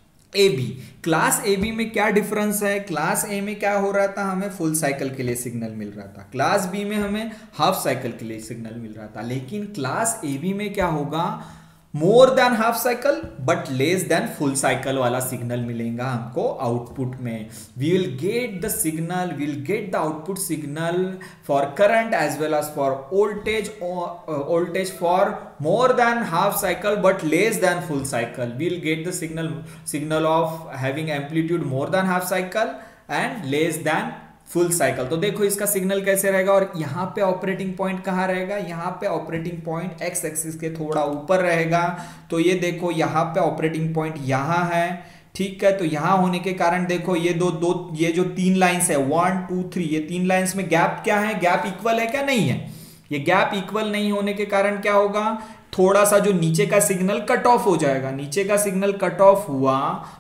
A B. Class A B में क्या डिफरेंस है? क्लास ए में क्या हो रहा था? हमें फुल साइकिल के लिए सिग्नल मिल रहा था, क्लास बी में हमें हाफ साइकिल के लिए सिग्नल मिल रहा था। लेकिन क्लास ए बी में क्या होगा? More than half cycle but less than full cycle वाला सिग्नल मिलेगा हमको आउटपुट में। We will get the signal, we will get the output signal for current as well as for voltage, voltage for more than half cycle but less than full cycle. We will get the signal signal of having amplitude more than half cycle and less than full cycle. तो देखो इसका सिग्नल कैसे रहेगा, और यहाँ पे ऑपरेटिंग पॉइंट कहाँ रहेगा? यहाँ पे ऑपरेटिंग पॉइंट एक्स एक्सिस के थोड़ा ऊपर रहेगा। तो ये देखो यहाँ पे ऑपरेटिंग पॉइंट यहाँ है, ठीक है। तो यहाँ होने के कारण देखो ये दो दो ये जो तीन लाइंस है, वन टू थ्री, ये तीन लाइंस में गैप क्या है? गैप इक्वल है क्या? नहीं है। ये गैप इक्वल नहीं होने के कारण क्या होगा? थोड़ा सा जो नीचे का सिग्नल कट ऑफ हो जाएगा। नीचे का सिग्नल कट ऑफ हुआ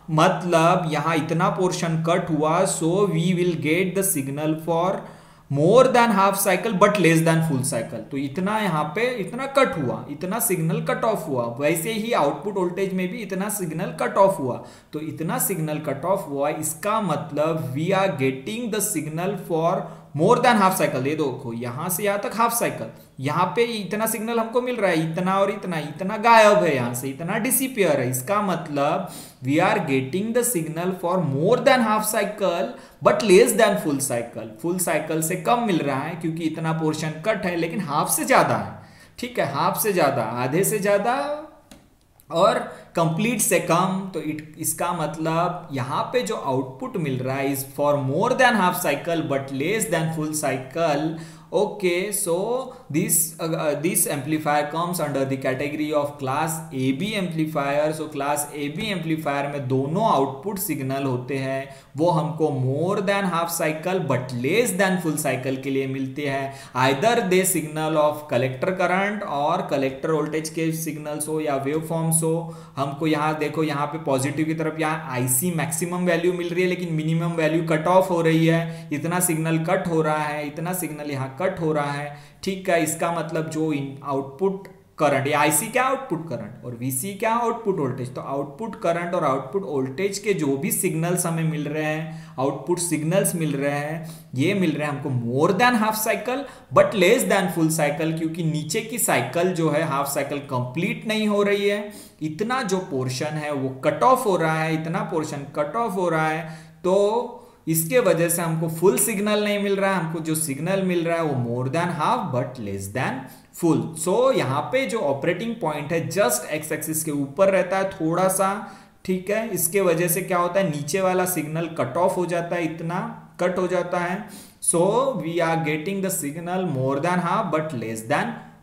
मतलब यहां इतना पोर्शन कट हुआ, so we will get the signal for more than half cycle but less than full cycle. तो इतना यहाँ पे इतना कट हुआ, इतना सिग्नल कट ऑफ हुआ। वैसे ही आउटपुट वोल्टेज में भी इतना सिग्नल कट ऑफ हुआ। तो इतना सिग्नल कट ऑफ हुआ, इसका मतलब we are getting the signal for more than half cycle. ये देखो यहां से यहां तक हाफ साइकिल, यहाँ पे इतना सिग्नल हमको मिल रहा है, इतना और इतना, इतना गायब है, यहां से इतना डिसिपियर है। इसका मतलब we are getting the signal for more than half cycle but less than full cycle. Full cycle से कम मिल रहा है क्योंकि इतना पोर्शन कट है, लेकिन हाफ से ज्यादा है। ठीक है, हाफ से ज्यादा, आधे से ज्यादा और कंप्लीट से कम। तो इट इसका मतलब यहाँ पे जो आउटपुट मिल रहा है is for more than half cycle but less than full cycle. Okay, so this uh, this amplifier comes under the category of class A B amplifier. So class A B amplifier में दोनों आउटपुट सिग्नल होते हैं, वो हमको more than half cycle but less than full cycle के लिए मिलते हैं। Either the signal of collector current और कलेक्टर वोल्टेज के सिग्नल्स हो या वेव फॉर्म्स हो। हमको यहाँ देखो, यहाँ पे पॉजिटिव की तरफ यहाँ आईसी मैक्सिमम वैल्यू मिल रही है, लेकिन मिनिमम वैल्यू कट ऑफ हो रही है। इतना सिग्नल कट हो रहा है, इतना सिग्नल यहाँ कट हो रहा है। ठीक है, इसका मतलब जो आउटपुट करंट, या आईसी क्या? आउटपुट करंट, और वीसी क्या? Output voltage. तो आउटपुट करंट और आउटपुट वोल्टेज के जो भी सिग्नल्स हमें मिल रहे हैं, आउटपुट सिग्नल्स मिल रहे हैं, ये मिल रहे हैं हमको more than half cycle but less than full cycle, क्योंकि नीचे की साइकिल जो है हाफ साइकिल कंप्लीट नहीं हो रही है। इतना जो पोर्शन है वो कट ऑफ हो रहा है, इतना पोर्शन कट ऑफ हो रहा है। तो इसके वजह से हमको फुल सिग्नल नहीं मिल रहा है, हमको जो सिग्नल मिल रहा है वो more than half but less than full. So यहाँ पे जो ऑपरेटिंग पॉइंट है जस्ट एक्स एक्सिस के ऊपर रहता है थोड़ा सा। ठीक है, इसके वजह से क्या होता है, नीचे वाला सिग्नल कट ऑफ हो जाता है, इतना कट हो जाता है। So we are getting the signal more than half but less than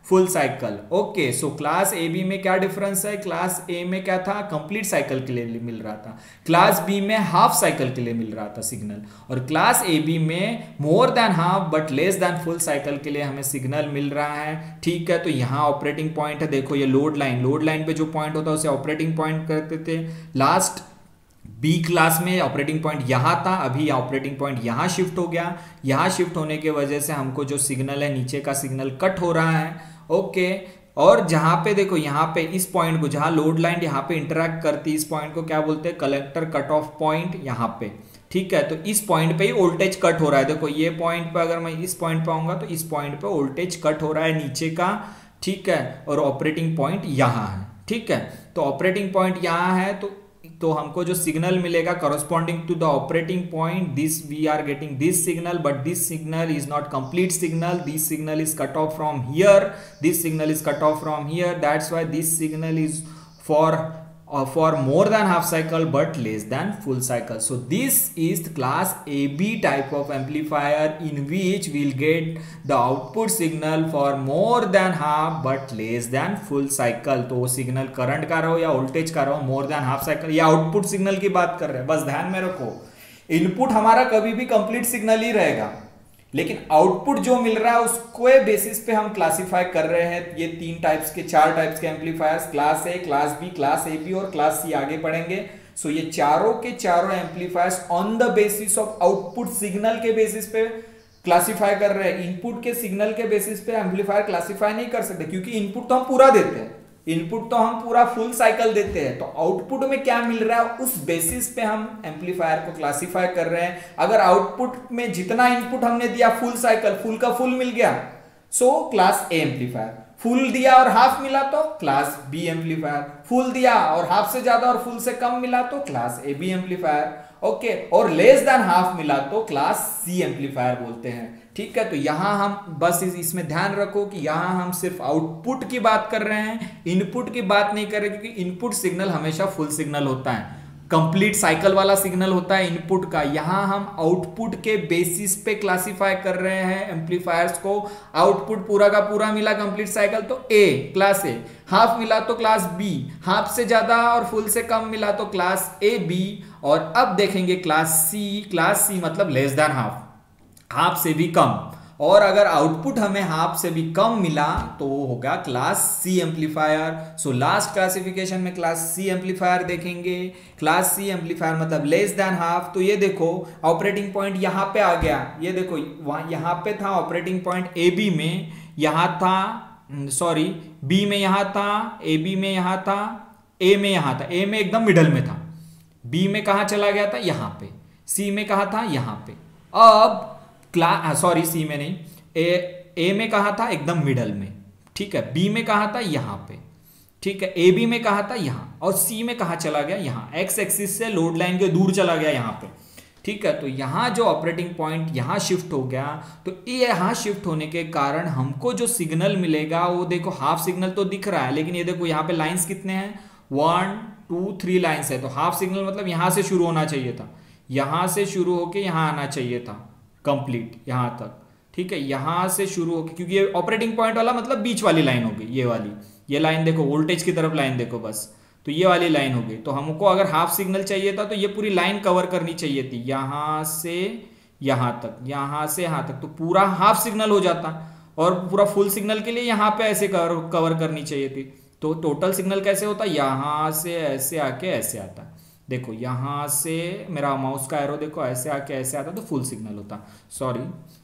full cycle. Okay, so class A B में क्या डिफरेंस है, क्लास ए में क्या था, कंप्लीट साइकिल के लिए मिल रहा था, क्लास बी में हाफ साइकिल के लिए मिल रहा था सिग्नल, और क्लास ए बी में more than half but less than full cycle के लिए हमें सिग्नल मिल रहा है। ठीक है, तो यहाँ ऑपरेटिंग पॉइंट है, देखो ये लोड लाइन, लोड लाइन पे जो पॉइंट होता है उसे ऑपरेटिंग पॉइंट करते थे। लास्ट बी क्लास में ऑपरेटिंग पॉइंट यहाँ था, अभी ऑपरेटिंग पॉइंट यहाँ शिफ्ट हो गया, यहाँ शिफ्ट होने की वजह से हमको जो सिग्नल है नीचे का सिग्नल कट हो रहा है। ओके, और जहां पे देखो यहाँ पे इस पॉइंट को, जहां लोड लाइन यहाँ पे इंटरैक्ट करती है, इस पॉइंट को क्या बोलते हैं, कलेक्टर कट ऑफ पॉइंट यहाँ पे। ठीक है, तो इस पॉइंट पे ही वोल्टेज कट हो रहा है, देखो ये पॉइंट पे अगर मैं इस पॉइंट पे आऊंगा तो इस पॉइंट पे वोल्टेज कट हो रहा है नीचे का। ठीक है, और ऑपरेटिंग पॉइंट यहाँ है। ठीक है, तो ऑपरेटिंग पॉइंट यहाँ है, तो तो हमको जो सिग्नल मिलेगा corresponding to the operating point, this we are getting this signal, but this signal is not complete signal, this signal is cut off from here, this signal is cut off from here, that's why this signal is for uh, for more than half cycle but less than full cycle. So this is the class A B type of amplifier in which we'll get the output signal for more than half but less than full cycle. तो वो सिग्नल करंट का रहो या वोल्टेज का रहो, मोर देन हाफ साइकिल या आउटपुट सिग्नल की बात कर रहे हैं, बस ध्यान में रखो इनपुट हमारा कभी भी कंप्लीट सिग्नल ही रहेगा, लेकिन आउटपुट जो मिल रहा है उसको बेसिस पे हम क्लासिफाई कर रहे हैं। ये तीन टाइप्स के, चार टाइप्स के amplifiers, class A, class B, class A B और क्लास सी आगे पढ़ेंगे। सो ये चारों के चारों amplifiers on the basis of output signal के बेसिस पे क्लासिफाई कर रहे हैं। इनपुट के सिग्नल के बेसिस पे एम्पलीफायर क्लासिफाई नहीं कर सकते, क्योंकि इनपुट तो हम पूरा देते हैं, इनपुट तो हम पूरा फुल साइकिल देते हैं, तो आउटपुट में क्या मिल रहा है उस बेसिस पे हम एम्पलीफायर को क्लासिफाई कर रहे हैं। अगर आउटपुट में जितना इनपुट हमने दिया फुल साइकिल, फुल का फुल मिल गया, so class A amplifier, full दिया और हाफ मिला तो क्लास बी एम्पलीफायर, फुल दिया और हाफ से ज्यादा और फुल से कम मिला तो class A B amplifier. Okay, और लेस देन हाफ मिला तो क्लास सी एम्पलीफायर बोलते हैं। ठीक है, तो यहां हम बस इस, इसमें ध्यान रखो कि यहां हम सिर्फ आउटपुट की बात कर रहे हैं, इनपुट की बात नहीं कर रहे, क्योंकि इनपुट सिग्नल हमेशा फुल सिग्नल होता है, कंप्लीट साइकिल वाला सिग्नल होता है इनपुट का। यहां हम आउटपुट के बेसिस पे क्लासिफाई कर रहे हैं एम्पलीफायर्स को। आउटपुट पूरा का पूरा मिला कंप्लीट साइकिल तो ए, क्लास ए, हाफ मिला तो क्लास बी, हाफ से ज्यादा और फुल से कम मिला तो क्लास ए बी। और अब देखेंगे क्लास सी, क्लास सी मतलब लेस देन हाफ, हाफ से भी कम, और अगर आउटपुट हमें हाफ से भी कम मिला तो वो होगा class C amplifier. So last classification में क्लास सी एम्पलीफायर देखेंगे। क्लास सी एम्पलीफायर मतलब लेस देन हाफ। तो ये देखो ऑपरेटिंग पॉइंट यहाँ पे आ गया, ये देखो वहां यहाँ पे था ऑपरेटिंग पॉइंट ए बी में, यहाँ था सॉरी बी में, यहाँ था ए बी में, यहाँ था ए में, यहाँ था ए में एकदम मिडल में था, बी में कहा चला गया था यहाँ पे, सी में कहा था यहाँ पे। अब क्लास सॉरी सी में नहीं, ए ए में कहा था एकदम मिडल में, ठीक है, बी में कहा था यहाँ पे, ठीक है, ए बी में कहा था यहाँ, और सी में कहा चला गया यहाँ, एक्स एक्सिस से लोड लाइन के दूर चला गया यहाँ पे। ठीक है, तो यहाँ जो ऑपरेटिंग पॉइंट यहाँ शिफ्ट हो गया, तो ये यहाँ शिफ्ट होने के कारण हमको जो सिग्नल मिलेगा वो देखो हाफ सिग्नल तो दिख रहा है, लेकिन ये देखो यहाँ पे लाइंस कितने हैं, वन टू थ्री लाइंस है, तो हाफ सिग्नल मतलब यहाँ से शुरू होना चाहिए था, यहाँ से शुरू होके यहाँ आना चाहिए था कंप्लीट यहाँ तक। ठीक है, यहाँ से शुरू होके, क्योंकि ये ऑपरेटिंग पॉइंट वाला मतलब बीच वाली लाइन हो गई, ये वाली, ये लाइन देखो वोल्टेज की तरफ लाइन देखो बस, तो ये वाली लाइन हो गई। तो हमको अगर हाफ सिग्नल चाहिए था तो ये पूरी लाइन कवर करनी चाहिए थी, यहाँ से यहाँ तक, यहाँ से यहाँ तक, तो पूरा हाफ सिग्नल हो जाता, और पूरा फुल सिग्नल के लिए यहाँ पे ऐसे कवर कवर करनी चाहिए थी। तो टोटल सिग्नल कैसे होता, यहाँ से ऐसे आके ऐसे आता, देखो यहाँ से मेरा माउस का एरो देखो ऐसे आके ऐसे आता तो फुल सिग्नल होता, सॉरी।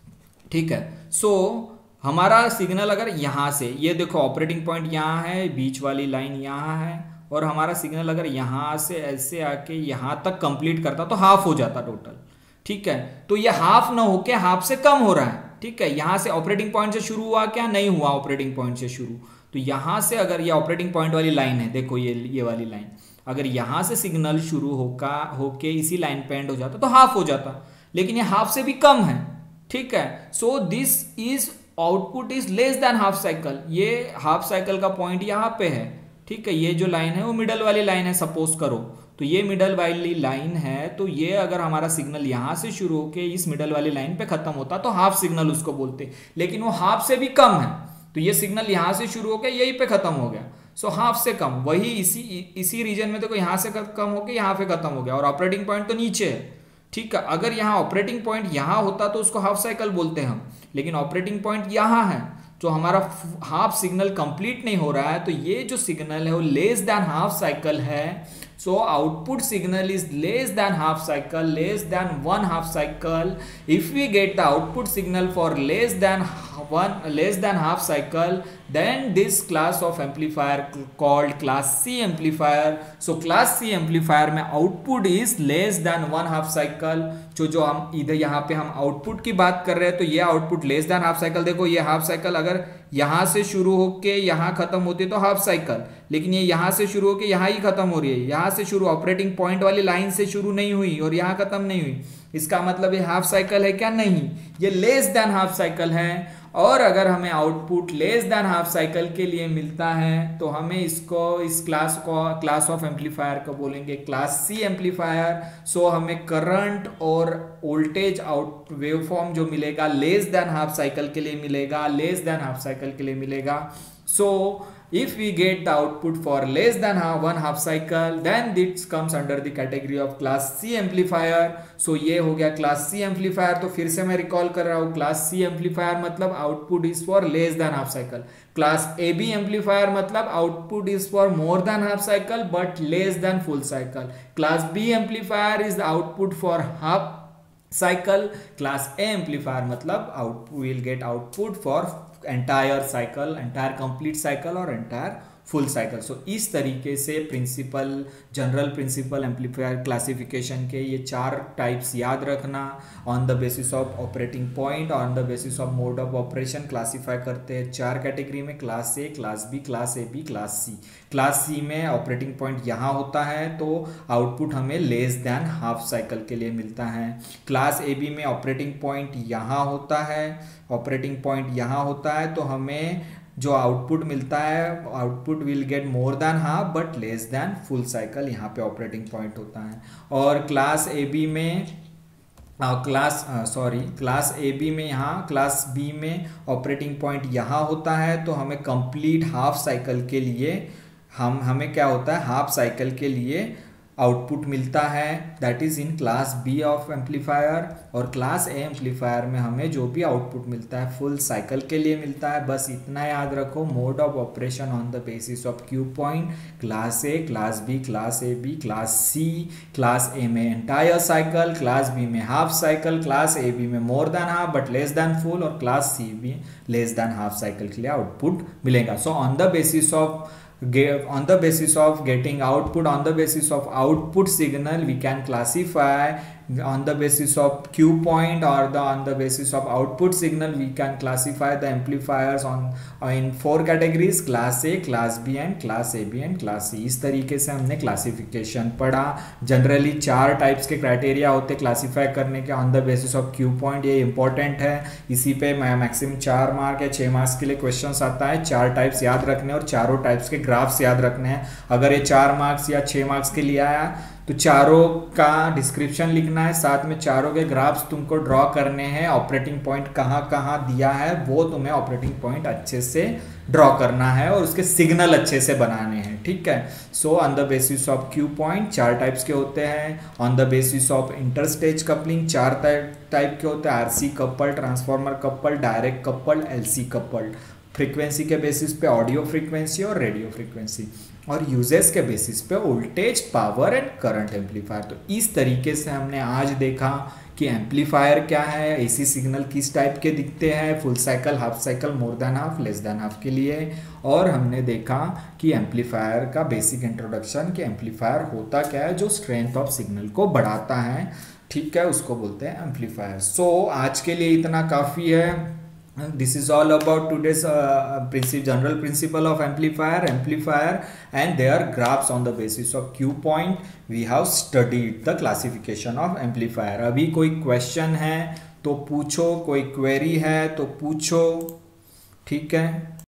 ठीक है, सो हमारा सिग्नल अगर यहाँ से, ये देखो ऑपरेटिंग पॉइंट यहाँ है, बीच वाली लाइन यहाँ है, और हमारा सिग्नल अगर यहाँ से ऐसे आके यहाँ तक कंप्लीट करता तो हाफ हो जाता टोटल। ठीक है, तो ये हाफ ना होके हाफ से कम हो रहा है। ठीक है, यहाँ से ऑपरेटिंग पॉइंट से शुरू हुआ क्या, नहीं हुआ ऑपरेटिंग पॉइंट से शुरू, तो यहाँ से अगर ये ऑपरेटिंग पॉइंट वाली लाइन है, देखो ये ये वाली लाइन, अगर यहाँ से सिग्नल शुरू होका होके इसी लाइन पे एंड हो जाता तो हाफ हो जाता, लेकिन ये हाफ से भी कम है। ठीक है, so this is output is less than half cycle, ये हाफ साइकिल का पॉइंट यहाँ पे है। ठीक है, ये जो लाइन है वो मिडल वाली लाइन है, सपोज करो तो ये मिडल वाली लाइन है, तो ये अगर हमारा सिग्नल यहाँ से शुरू होके इस मिडल वाली लाइन पे खत्म होता तो हाफ सिग्नल उसको बोलते, लेकिन वो हाफ से भी कम है, तो तो ये सिग्नल यहाँ से शुरू होकर यहीं पे खत्म हो गया, सो हाफ से कम, वही इसी इसी रीजन में देखो यहाँ से कम होकर यहाँ पे खत्म हो गया, और ऑपरेटिंग पॉइंट तो नीचे है, ठीक है। अगर यहाँ ऑपरेटिंग पॉइंट यहाँ होता तो उसको हाफ साइकिल बोलते हैं हम, लेकिन ऑपरेटिंग पॉइंट यहाँ है, तो हमारा हाफ सिग्नल कंप्लीट नहीं हो रहा है, तो ये जो सिग्नल है वो लेस देन हाफ साइकिल है। So output signal is less than half cycle, less than one half cycle. If we get the output signal for less than one less than half cycle, then this class of amplifier called class C amplifier. So class C amplifier में output is less than one half cycle। जो जो हम इधर यहाँ पे हम आउटपुट की बात कर रहे हैं, तो ये output less than half cycle, देखो ये हाफ साइकिल अगर यहाँ से शुरू होके यहाँ खत्म होती है तो हाफ साइकिल, लेकिन ये यहाँ से शुरू होके यहाँ ही खत्म हो रही है, यहाँ से शुरू ऑपरेटिंग पॉइंट वाली लाइन से शुरू नहीं हुई और यहाँ खत्म नहीं हुई, इसका मतलब ये हाफ साइकिल है क्या? नहीं, ये लेस देन हाफ साइकिल है। और अगर हमें output less than half cycle के लिए मिलता है तो हमें इसको इस क्लास को क्लास ऑफ एम्पलीफायर को बोलेंगे क्लास सी एम्पलीफायर। सो हमें करंट और वोल्टेज आउट वेवफॉर्म जो मिलेगा लेस देन हाफ साइकिल के लिए मिलेगा, लेस देन हाफ साइकिल के लिए मिलेगा। सो if we get the output for less than half, one half cycle, then this comes under the category of class C amplifier। so ये हो गया class C amplifier। तो फिर से मैं रिकॉल कर रहा हूँ, class C amplifier मतलब output is for less than half cycle, class A B amplifier मतलब output is for more than half cycle but less than full cycle, class B amplifier is the output for half cycle, class A amplifier मतलब output will get output for entire cycle, entire complete cycle और एंटायर फुल साइकिल। सो इस तरीके से principle general principle amplifier classification के ये चार टाइप्स याद रखना। On the basis of operating point, on the basis of mode of operation classify करते हैं चार कैटेगरी में, class A, class B, class A B, class C. Class C में ऑपरेटिंग पॉइंट यहाँ होता है तो आउटपुट हमें लेस देन हाफ साइकिल के लिए मिलता है। क्लास ए बी में ऑपरेटिंग पॉइंट यहाँ होता है, ऑपरेटिंग पॉइंट यहाँ होता है तो हमें जो आउटपुट मिलता है output will get more than half but less than full cycle, यहाँ पे ऑपरेटिंग पॉइंट होता है। और क्लास ए बी में class sorry class A B में यहाँ क्लास बी में ऑपरेटिंग पॉइंट यहाँ होता है तो हमें कंप्लीट हाफ साइकिल के लिए हम हमें क्या होता है हाफ साइकिल के लिए आउटपुट मिलता है, that is in class B of amplifier. और क्लास ए एम्पलीफायर में हमें जो भी आउटपुट मिलता है फुल साइकिल के लिए मिलता है। बस इतना याद रखो, mode of operation on the basis of Q point, class A, class B, class A B, class C. Class A में एंटायर साइकिल, क्लास बी में half cycle, class A B में more than half but less than full, और क्लास सी में लेस देन हाफ साइकिल के लिए आउटपुट मिलेगा। So on the basis of on the basis of getting output, on the basis of output signal we can classify, on the basis of Q point or the on the basis of output signal we can classify the amplifiers on uh, in four categories, class A, class B and class A B and class C। इस तरीके से हमने क्लासिफिकेशन पढ़ा। जनरली चार टाइप्स के क्राइटेरिया होते क्लासीफाई करने के on the basis of Q point, ये इंपॉर्टेंट है, इसी पे मैक्सिमम चार मार्क या छः मार्क्स के लिए क्वेश्चन आता है। चार टाइप्स याद रखने और चारों टाइप्स के ग्राफ्स याद रखने हैं। अगर ये चार मार्क्स या छः मार्क्स के लिए आया तो चारों का डिस्क्रिप्शन लिखना है, साथ में चारों के ग्राफ्स तुमको ड्रॉ करने हैं, ऑपरेटिंग पॉइंट कहाँ कहाँ दिया है वो तुम्हें ऑपरेटिंग पॉइंट अच्छे से ड्रॉ करना है और उसके सिग्नल अच्छे से बनाने हैं, ठीक है। So on the basis of Q point चार टाइप्स के होते हैं। On the basis of interstage coupling चार टाइप के होते हैं, RC coupled, transformer coupled, direct coupled, LC coupled. Frequency के बेसिस पे ऑडियो फ्रीक्वेंसी और रेडियो फ्रीक्वेंसी, और यूजेस के बेसिस पे voltage, power and current amplifier. तो इस तरीके से हमने आज देखा कि एम्पलीफायर क्या है, एसी सिग्नल किस टाइप के दिखते हैं, full cycle, half cycle, more than half, less than half के लिए। और हमने देखा कि एम्पलीफायर का बेसिक इंट्रोडक्शन कि एम्पलीफायर होता क्या है, जो स्ट्रेंथ ऑफ सिग्नल को बढ़ाता है, ठीक है, उसको बोलते हैं एम्पलीफायर। सो आज के लिए इतना काफ़ी है। This is all about today's uh, principle, general principle of amplifier, amplifier and their graphs on the basis of Q point. We have studied the classification of amplifier. अभी कोई question है तो पूछो, कोई query है तो पूछो, ठीक है।